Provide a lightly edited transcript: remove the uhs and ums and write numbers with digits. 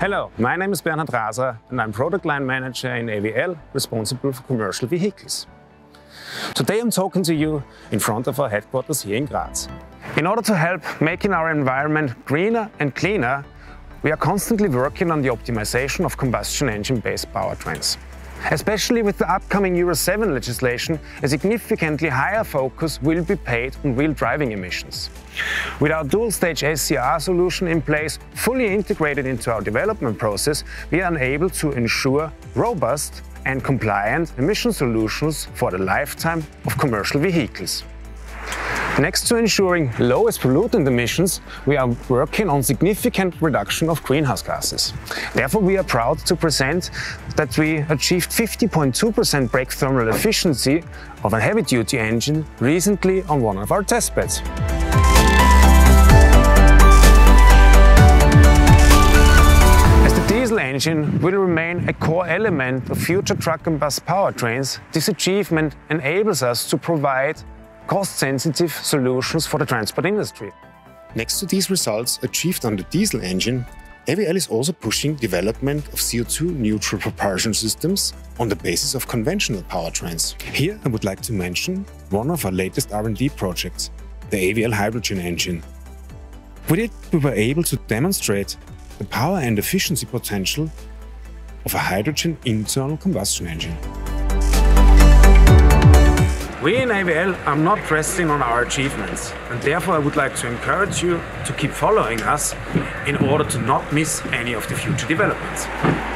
Hello, my name is Bernhard Raser and I'm Product Line Manager in AVL, responsible for commercial vehicles. Today I'm talking to you in front of our headquarters here in Graz. In order to help making our environment greener and cleaner, we are constantly working on the optimization of combustion engine-based powertrains. Especially with the upcoming Euro 7 legislation, a significantly higher focus will be paid on real driving emissions. With our dual-stage SCR solution in place, fully integrated into our development process, we are able to ensure robust and compliant emission solutions for the lifetime of commercial vehicles. Next to ensuring lowest pollutant emissions, we are working on significant reduction of greenhouse gases. Therefore, we are proud to present that we achieved 50.2% brake thermal efficiency of a heavy-duty engine recently on one of our testbeds. As the diesel engine will remain a core element of future truck and bus powertrains, this achievement enables us to provide cost-sensitive solutions for the transport industry. Next to these results achieved on the diesel engine, AVL is also pushing development of CO2-neutral propulsion systems on the basis of conventional powertrains. Here I would like to mention one of our latest R&D projects, the AVL hydrogen engine. With it, we were able to demonstrate the power and efficiency potential of a hydrogen internal combustion engine. We in AVL are not resting on our achievements, and therefore I would like to encourage you to keep following us in order to not miss any of the future developments.